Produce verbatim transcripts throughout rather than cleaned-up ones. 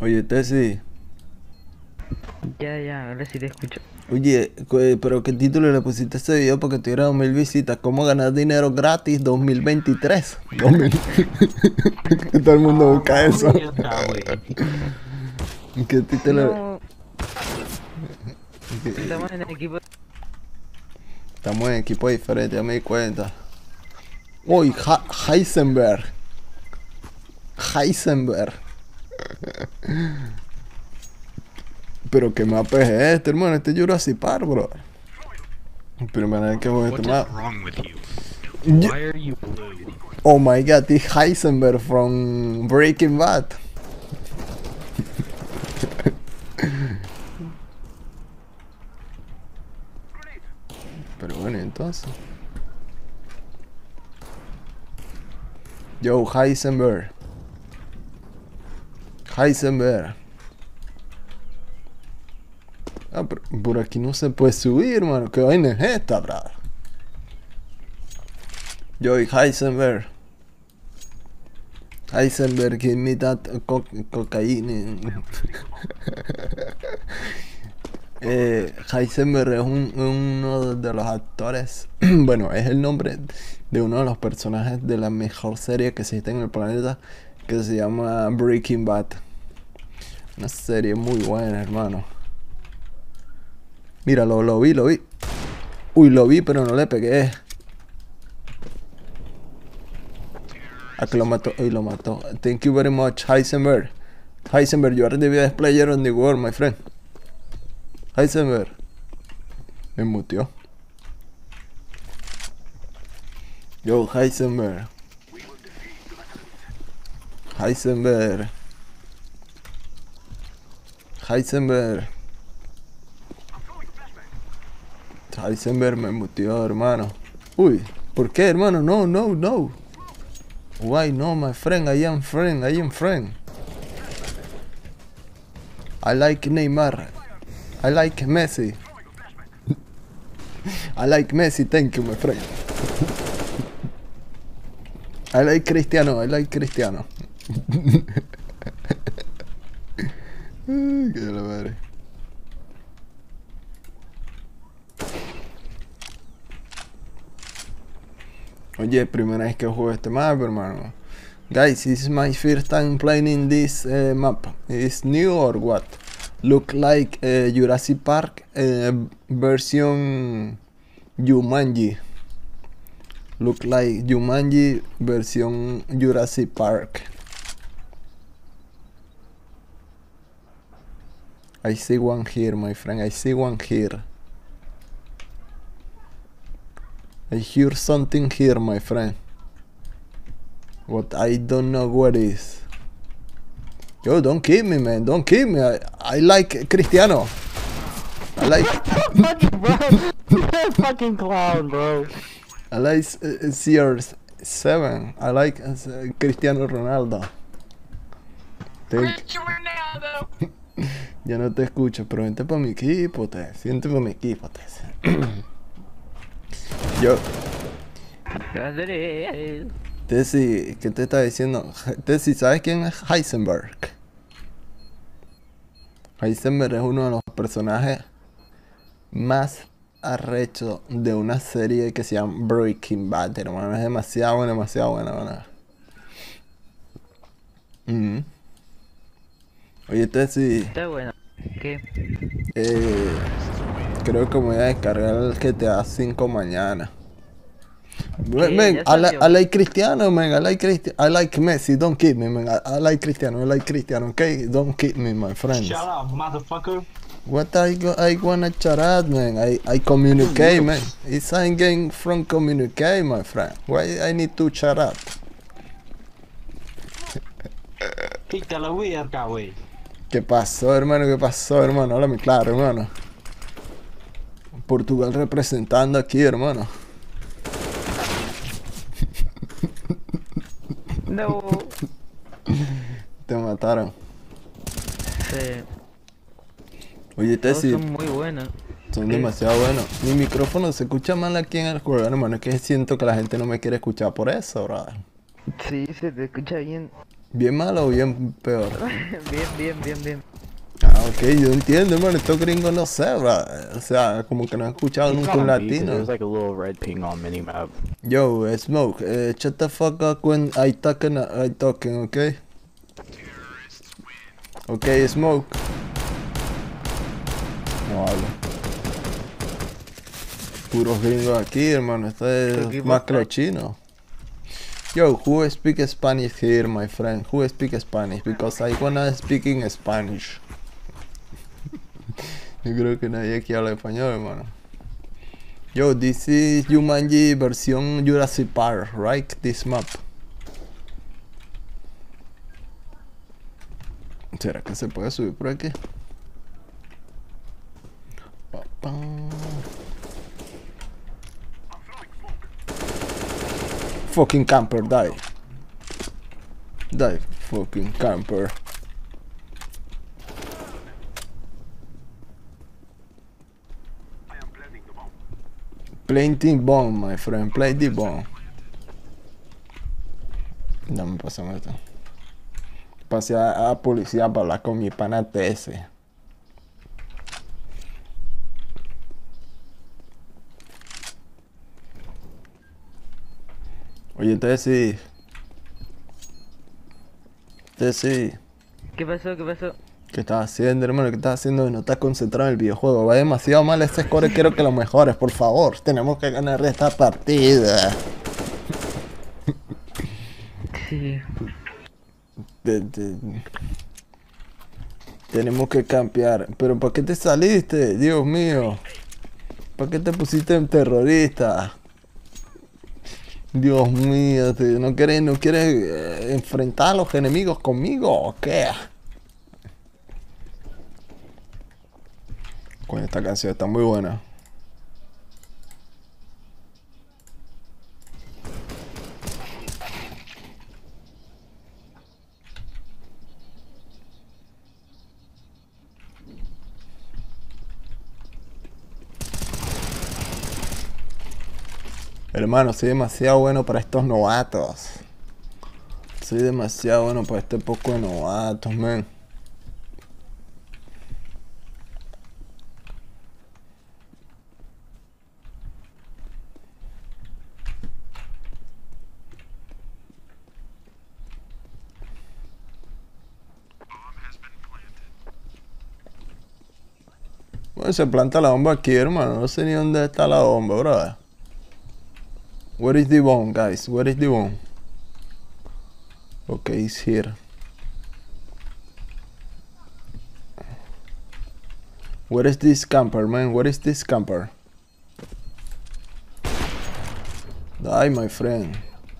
Oye, Tessy, Ya, ya, ahora sí te escucho. oye, cu- pero ¿qué título le pusiste a este video para que tuviera dos mil visitas? ¿Cómo ganar dinero gratis dos mil veintitrés? dos mil. Todo el mundo Ah, busca eso. mierda, güey. ¿Qué título? No, estamos en el equipo. Estamos en equipo diferente, ya me di cuenta. Uy, Ha- Heisenberg. Heisenberg. Pero qué mapa es este, hermano. Este es Jurassic Park, bro. Primera vez que voy a este What is mapa. wrong with you? Ye- Why are you blue? Oh my god, this Heisenberg from Breaking Bad. Pero bueno, entonces. Yo, Heisenberg. Heisenberg. Ah, pero por aquí no se puede subir, hermano. ¿Qué vaina es esta, brother? Yo, Heisenberg. Heisenberg, give me that co cocaína. eh, Heisenberg es un- uno de los actores. Bueno, es el nombre de uno de los personajes de la mejor serie que existe en el planeta, que se llama Breaking Bad. Una serie muy buena, hermano. Mira, lo, lo vi, lo vi. Uy, lo vi, pero no le pegué. A que lo mató. Uy, lo mató. Thank you very much, Heisenberg. Heisenberg, you are the best player in the world, my friend. Heisenberg. Me muteó. Yo, Heisenberg. Heisenberg. Heisenberg. Heisenberg me muteó, hermano. Uy, ¿por qué, hermano? No, no, no. Why no, my friend? I am friend, I am friend. I like Neymar. I like Messi. I like Messi, thank you, my friend. I like Cristiano, I like Cristiano. Ay, qué de la madre. Oye, primera vez que juego este map, hermano. Guys, this is my first time playing in this uh, map. Is new or what? Look like uh, Jurassic Park uh, version Jumanji. Look like Jumanji version Jurassic Park. I see one here, my friend. I see one here. I hear something here, my friend. What I don't know what is. Yo, don't kill me, man. Don't kill me. I, I like Cristiano. I like That fucking clown, bro. I like uh, C R seven. I like uh, Cristiano Ronaldo. Thank- Ya no te escucho, pero vente para mi equipo, te. Siente para mi equipo, te. Yo, Andrés. Tessy, ¿qué te está diciendo? Tessy, ¿sabes quién es Heisenberg? Heisenberg es uno de los personajes más arrechos de una serie que se llama Breaking Bad, hermano. Es demasiado buena, demasiado buena, buena. Mm. Oye, Tessy, Está bueno. ¿Qué? eh, creo que me voy a descargar el G T A cinco mañana. ¿Qué? Man, ¿Ya I, li salió? I like Cristiano, man. I like Cristiano. I like Messi. Don't kill me, man. I, I like Cristiano. I like Cristiano. Okay, don't kill me, my friends. Shut up, motherfucker. What I go, I wanna chat out, man. I I communicate, man. It's I'm getting from communicate, my friend. Why I need to chat out? Quita la verga, güey. ¿Qué pasó, hermano? ¿Qué pasó, hermano? Háblame claro, hermano. Portugal representando aquí, hermano. No. Te mataron. Sí. Oye, Todos Tessy, son muy buenos. son ¿Qué? demasiado buenos. Mi micrófono se escucha mal aquí en el juego, hermano. Es que siento que la gente no me quiere escuchar por eso, brother. Sí, se te escucha bien. ¿Bien malo o bien peor? Bien, bien, bien, bien. Ah, ok, yo entiendo, hermano. Estos gringos no sé, bro. O sea, como que no he escuchado He's nunca not un on B, 'cause latino. there's like a little red ping on minimap. Yo, uh, Smoke, uh, shut the fuck up when I talking, I talking, okay? Okay, Smoke. No hablo. Puros gringos aquí, hermano. Esto es más que los chinos. Yo, who speak Spanish here, my friend? Who speak Spanish? Because I wanna speak in Spanish. Yo creo que nadie aquí habla español, hermano. Yo, this is Jumanji versión Jurassic Park, right? This map. ¿Será que se puede subir por aquí? Pa, pa. Fucking camper, die. Die, fucking camper. Planting bomb, my friend. Play the bomb. Dame pasame esto. Pasé a, a policía para hablar con mi pana T S. Oye, T S. T S. ¿Qué pasó? ¿Qué pasó? ¿Qué estás haciendo, hermano? ¿Qué estás haciendo? No estás concentrado en el videojuego. Va demasiado mal este score. Quiero que lo mejores, por favor. Tenemos que ganar esta partida. Sí. De- de- Tenemos que campear. ¿Pero por qué te saliste? Dios mío. ¿Por qué te pusiste en terrorista? Dios mío. te- ¿No quieres, no quieres eh, enfrentar a los enemigos conmigo o qué? Coño, esta canción está muy buena. Hermano, soy demasiado bueno para estos novatos. Soy demasiado bueno para este poco de novatos, man. Bueno, se planta la bomba aquí, hermano. No sé ni dónde está la bomba, brother. Where is the bomb, guys? Where is the bomb? Okay, it's here. Where is this camper, man? Where is this camper? Die, my friend.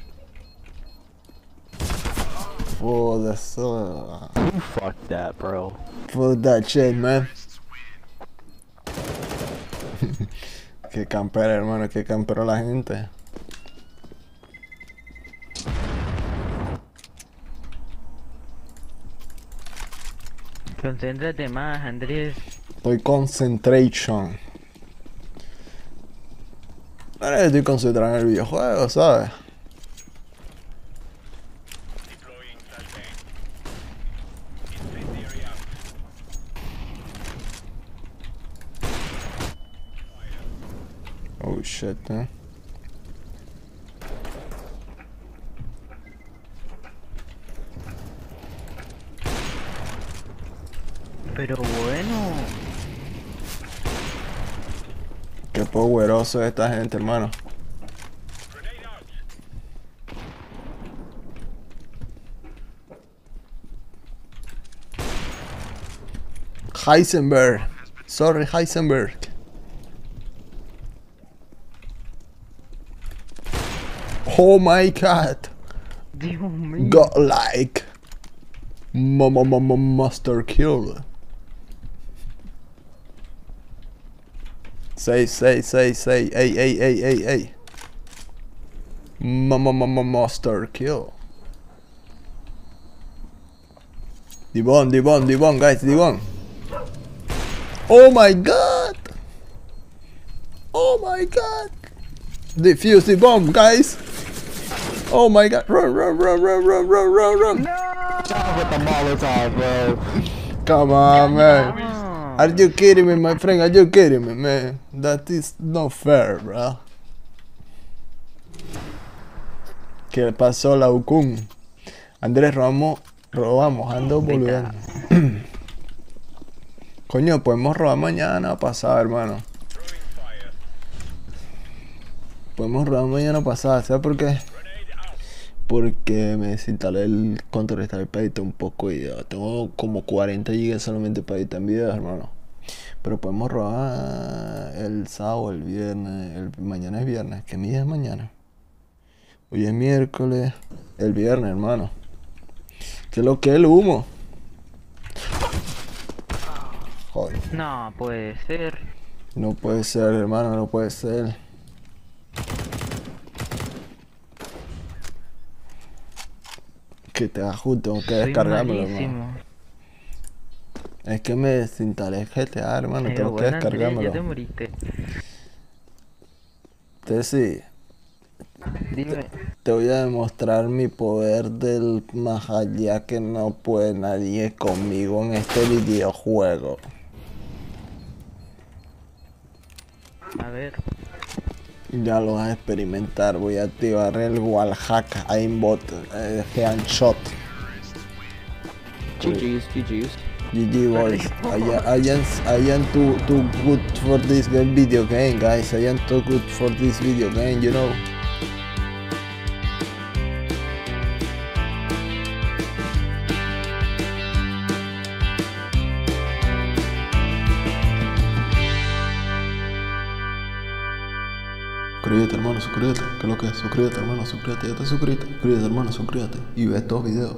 For the soul. Fuck that, bro. For that shit, man. Qué campera, hermano. Qué campera la gente. Concéntrate más, Andrés. Estoy concentration. Pero estoy concentrado en el videojuego, ¿sabes? Oh shit, eh. Pero bueno. Qué poderoso es esta gente, hermano. Heisenberg. Sorry, Heisenberg. Oh my god. Dios mío. Godlike. Mama mama master kill. Say, say, say, say. Hey, hey, hey, hey, hey. Mama mama master kill. Devon, Devon, Devon, guys, Devon. Oh my god. Oh my god. Defuse the bomb, guys. Oh my god. Run, run, run, run, run, run, run, run. No. Stop with the Molotov, bro. Come on, man. No. Are you kidding me, my friend? Are you kidding me, man? That is not fair, bro. ¿Qué pasó, la Ukun? Andrés, robamos, robamos, ando boludeando. Coño, podemos robar mañana pasado, hermano. Podemos robar mañana pasado, ¿sabes por qué? Porque me desinstalé el Counter Strike para editar un poco de video. Tengo como cuarenta gigas solamente para editar en videos, hermano. Pero podemos robar el sábado, el viernes, el, mañana es viernes. ¿Qué día es mañana? Hoy es miércoles, el viernes, hermano. ¿Qué es lo que es el humo? Joder. No puede ser. No puede ser, hermano, no puede ser. Que te ajuste, tengo que Soy descargármelo, malísimo. hermano. Es que me desinstalé G T A, hermano, Pero tengo que bueno, Andrés, descargármelo. ya te moriste. Entonces sí, Dime. te voy a demostrar mi poder del más allá que no puede nadie conmigo en este videojuego. A ver. Ya lo vas a experimentar, voy a activar el wallhack aimbot, eh, handshot. G G's, G G's. G G boys, I, I am, I am too, too good for this game video game, guys. I am too good for this video game, you know. Suscríbete, hermano, suscríbete. ¿Qué es lo que es? Suscríbete, hermano, suscríbete. Ya te suscríbete. Suscríbete, hermano, suscríbete. Y ve estos videos.